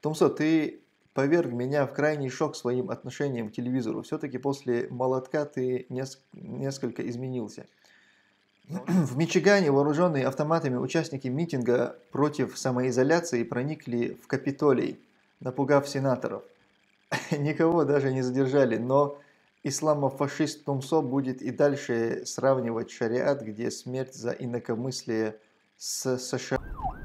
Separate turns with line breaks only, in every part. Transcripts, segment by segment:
Томсо, ты поверг меня в крайний шок своим отношением к телевизору. Все-таки после молотка ты несколько изменился.
Ну,
В Мичигане вооруженные автоматами участники митинга против самоизоляции проникли в Капитолий, напугав сенаторов. Никого даже не задержали, но исламофашист Томсо будет и дальше сравнивать шариат, где смерть за инакомыслие, с США.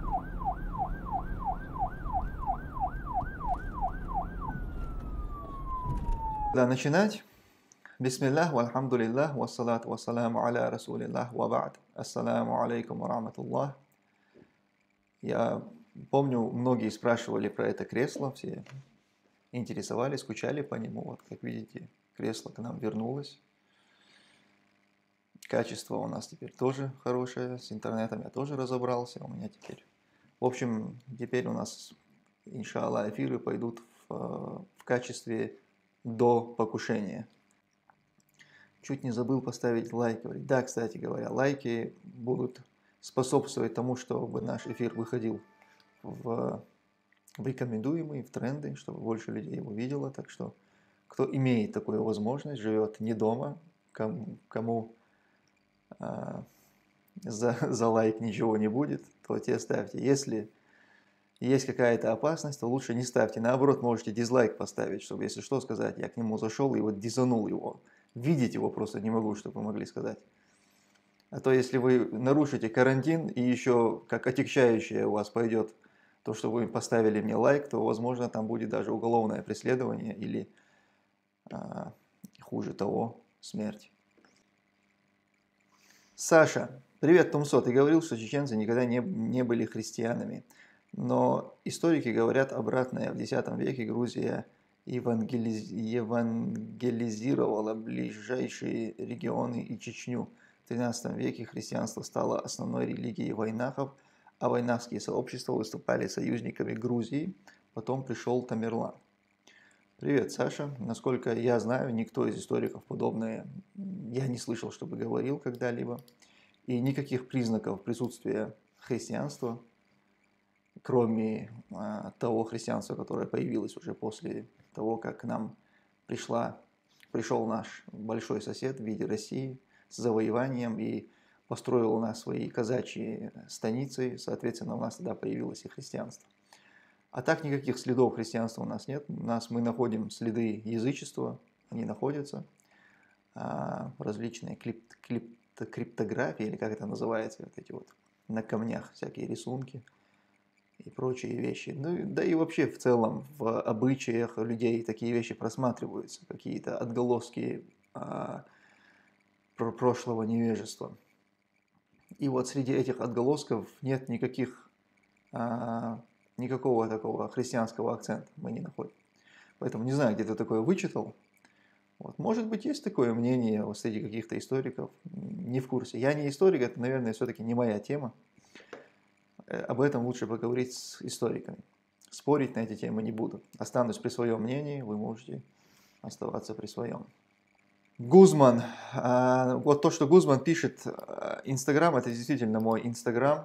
Да, начинать. Бисмиллах, вальхамдулиллах, вассалату вассаламу аля расулиллах, ва ба'д. Ассаламу алейкум ва рахматуллах. Я помню, многие спрашивали про это кресло, все интересовались, скучали по нему. Вот, как видите, кресло к нам вернулось. Качество у нас теперь тоже хорошее, с интернетом я тоже разобрался, у меня теперь. В общем, теперь у нас, иншаллах, эфиры пойдут в качестве до покушения. Чуть не забыл поставить лайк. Да, кстати говоря, лайки будут способствовать тому, чтобы наш эфир выходил в рекомендуемые, в тренды, чтобы больше людей его видело. Так что, кто имеет такую возможность, живет не дома, кому за лайк ничего не будет, то те ставьте. Если есть какая-то опасность, то лучше не ставьте. Наоборот, можете дизлайк поставить, чтобы, если что, сказать, я к нему зашел и вот дизанул его. Видеть его просто не могу, чтобы вы могли сказать. А то, если вы нарушите карантин и еще как отягчающее у вас пойдет то, что вы поставили мне лайк, то, возможно, там будет даже уголовное преследование или, хуже того, смерть. Саша, привет, Тумсо. Ты говорил, что чеченцы никогда не были христианами. Но историки говорят обратное. В X веке Грузия евангелизировала ближайшие регионы и Чечню. В XIII веке христианство стало основной религией вайнахов, а вайнахские сообщества выступали союзниками Грузии. Потом пришел Тамерлан. Привет, Саша. Насколько я знаю, никто из историков подобное я не слышал, чтобы говорил когда-либо. И никаких признаков присутствия христианства, кроме того христианства, которое появилось уже после того, как к нам пришел наш большой сосед в виде России с завоеванием и построил у нас свои казачьи станицы, соответственно, у нас тогда появилось и христианство. А так никаких следов христианства у нас нет. Мы находим следы язычества, они находятся, различные криптографии, или как это называется, вот эти вот на камнях всякие рисунки и прочие вещи. Ну, да и вообще в целом в обычаях людей такие вещи просматриваются, какие-то отголоски прошлого невежества. И вот среди этих отголосков нет никакого такого христианского акцента мы не находим. Поэтому не знаю, где ты такое вычитал. Вот. Может быть, есть такое мнение среди каких-то историков, не в курсе. Я не историк, это, наверное, все-таки не моя тема. Об этом лучше поговорить с историками. Спорить на эти темы не буду. Останусь при своем мнении, вы можете оставаться при своем. Гузман. Вот то, что Гузман пишет, Инстаграм, это действительно мой Инстаграм.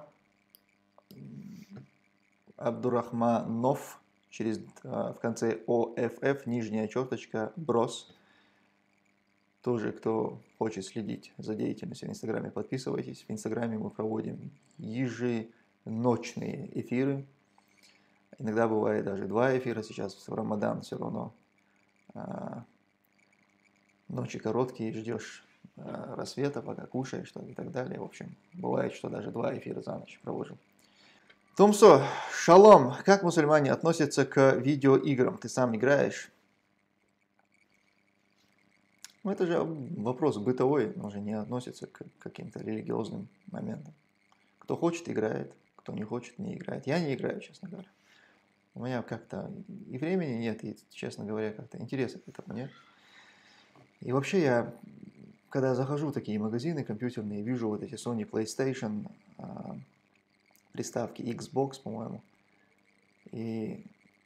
Абдурахманов, в конце ОФФ, нижняя черточка, брос. Тоже, кто хочет следить за деятельностью в Инстаграме, подписывайтесь. В Инстаграме мы проводим еженочные эфиры. Иногда бывает даже 2 эфира. Сейчас в Рамадан все равно ночи короткие, ждешь рассвета, пока кушаешь что-то и так далее. В общем, бывает, что даже 2 эфира за ночь провожу. Тумсо, шалом. Как мусульмане относятся к видеоиграм? Ты сам играешь? Ну, это же вопрос бытовой, он же не относится к каким-то религиозным моментам. Кто хочет, играет, кто не хочет, не играет. Я не играю, честно говоря. У меня как-то и времени нет, и, честно говоря, как-то интереса к этому нет. И вообще я, когда захожу в такие магазины компьютерные, вижу вот эти Sony PlayStation, приставки Xbox, по-моему, и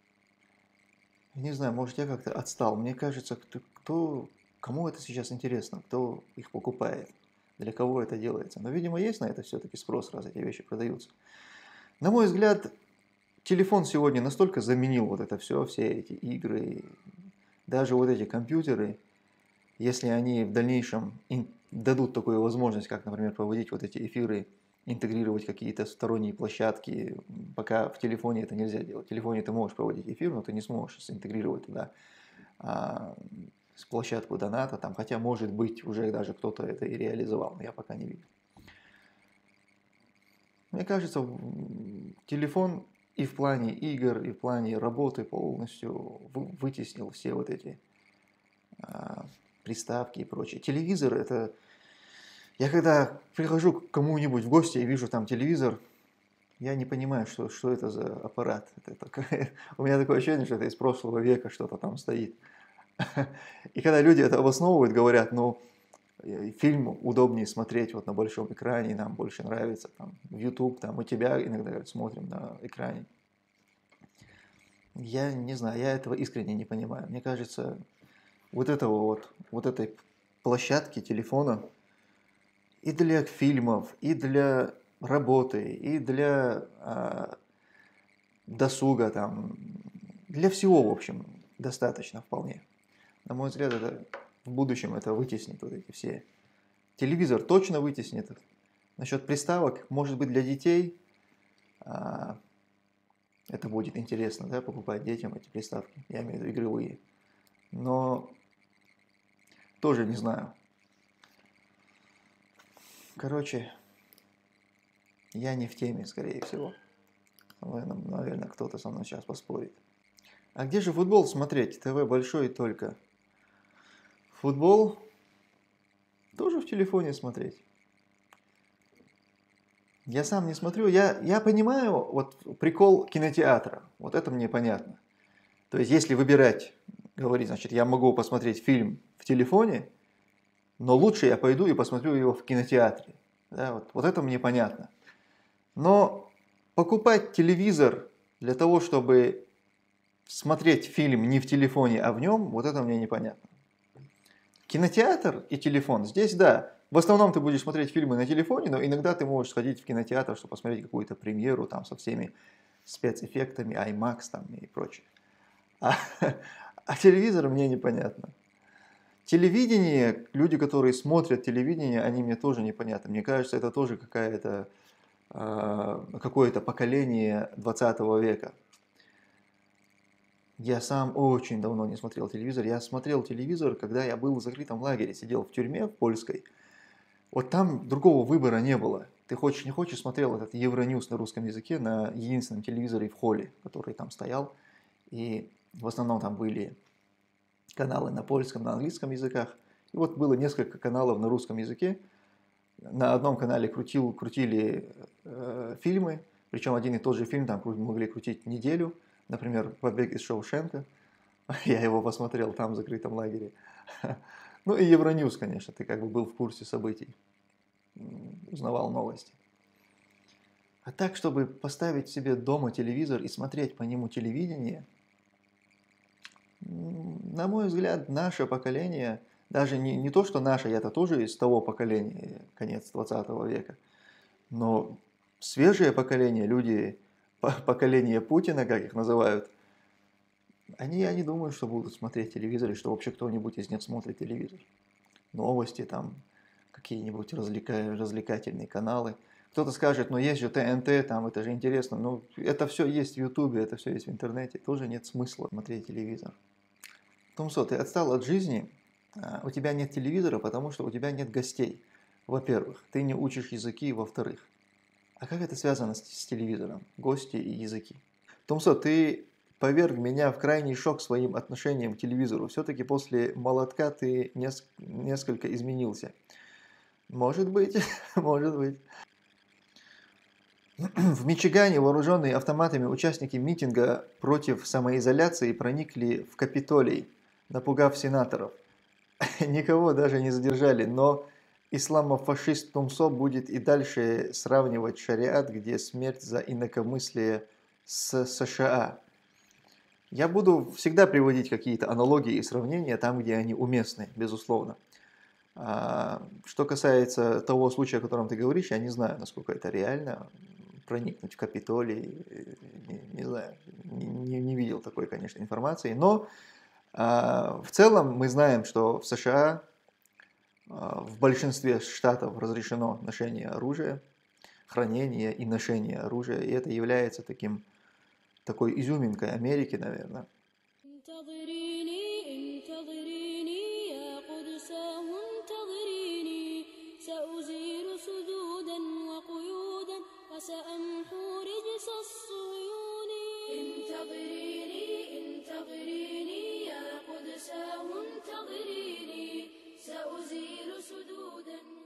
не знаю, может я как-то отстал. Мне кажется, кому это сейчас интересно, кто их покупает, для кого это делается. Но, видимо, есть на это все-таки спрос, раз эти вещи продаются. На мой взгляд, телефон сегодня настолько заменил вот это все эти игры, даже вот эти компьютеры, если они в дальнейшем дадут такую возможность, как, например, проводить вот эти эфиры, интегрировать какие-то сторонние площадки, пока в телефоне это нельзя делать. В телефоне ты можешь проводить эфир, но ты не сможешь интегрировать туда а, с площадку доната, там, хотя, может быть, уже даже кто-то это и реализовал, но я пока не видел. Мне кажется, телефон и в плане игр, и в плане работы полностью вытеснил все вот эти приставки и прочее. Телевизор это... Я когда прихожу к кому-нибудь в гости и вижу там телевизор, я не понимаю, что это за аппарат. У меня такое ощущение, что это из прошлого века что-то там стоит. И когда люди это обосновывают, говорят, ну, фильм удобнее смотреть вот на большом экране, нам больше нравится, там, в YouTube, там, мы тебя иногда смотрим на экране. Я не знаю, я этого искренне не понимаю. Мне кажется, вот этой площадки телефона и для фильмов, и для работы, и для досуга, там, для всего, в общем, достаточно вполне. На мой взгляд, это в будущем это вытеснит вот эти все. Телевизор точно вытеснит. Насчет приставок, может быть, для детей это будет интересно, да, покупать детям эти приставки, я имею в виду игровые. Но тоже не знаю. Короче, я не в теме, скорее всего. Наверное, кто-то со мной сейчас поспорит. А где же футбол смотреть? ТВ большой только. Футбол тоже в телефоне смотреть. Я сам не смотрю. Я понимаю вот прикол кинотеатра. Вот это мне понятно. То есть, если выбирать, говорить, значит, я могу посмотреть фильм в телефоне, но лучше я пойду и посмотрю его в кинотеатре. Да, вот это мне понятно. Но покупать телевизор для того, чтобы смотреть фильм не в телефоне, а в нем, вот это мне непонятно. Кинотеатр и телефон, здесь да. В основном ты будешь смотреть фильмы на телефоне, но иногда ты можешь сходить в кинотеатр, чтобы посмотреть какую-то премьеру там со всеми спецэффектами, IMAX там и прочее. А телевизор мне непонятно. Телевидение, люди, которые смотрят телевидение, они мне тоже непонятны. Мне кажется, это тоже какое-то поколение 20 века. Я сам очень давно не смотрел телевизор. Я смотрел телевизор, когда я был в закрытом лагере, сидел в тюрьме в польской. Вот там другого выбора не было. Ты хочешь, не хочешь, смотрел этот Евроньюз на русском языке на единственном телевизоре в холле, который там стоял. И в основном там были каналы на польском, на английском языках. И вот было несколько каналов на русском языке. На одном канале крутили фильмы, причем один и тот же фильм там могли крутить неделю. Например, «Побег из Шоушенка». Я его посмотрел там, в закрытом лагере. Ну и Евроньюз, конечно, ты как бы был в курсе событий, узнавал новости. А так, чтобы поставить себе дома телевизор и смотреть по нему телевидение, на мой взгляд, наше поколение, даже не то, что наше, я-то тоже из того поколения, конец 20 века, но свежее поколение, люди, поколение Путина, как их называют, я не думаю, что будут смотреть телевизор, и что вообще кто-нибудь из них смотрит телевизор. Новости там, какие-нибудь развлекательные каналы. Кто-то скажет, ну есть же ТНТ, там это же интересно. Ну это все есть в Ютубе, это все есть в интернете. Тоже нет смысла смотреть телевизор. Томсо, ты отстал от жизни, у тебя нет телевизора, потому что у тебя нет гостей. Во-первых, ты не учишь языки, во-вторых. А как это связано с телевизором? Гости и языки. Томсо, ты поверг меня в крайний шок своим отношением к телевизору. Все-таки после молотка ты несколько изменился. Может быть, может быть. В Мичигане вооруженные автоматами участники митинга против самоизоляции проникли в Капитолий, напугав сенаторов. Никого даже не задержали, но исламофашист Томсо будет и дальше сравнивать шариат, где смерть за инакомыслие, с США. Я буду всегда приводить какие-то аналогии и сравнения там, где они уместны, безусловно. Что касается того случая, о котором ты говоришь, я не знаю, насколько это реально. проникнуть в Капитолий, не знаю, не видел такой, конечно, информации, но в целом мы знаем, что в США в большинстве штатов разрешено ношение оружия, хранение и ношение оружия, и это является такой изюминкой Америки, наверное.
انتظريني انتظريني يا قدساه انتظريني سأزيل سدودا وقيودا وسأمحو رجس الصهيون انتظريني انتظريني يا قدساه انتظريني سأزيل سدودا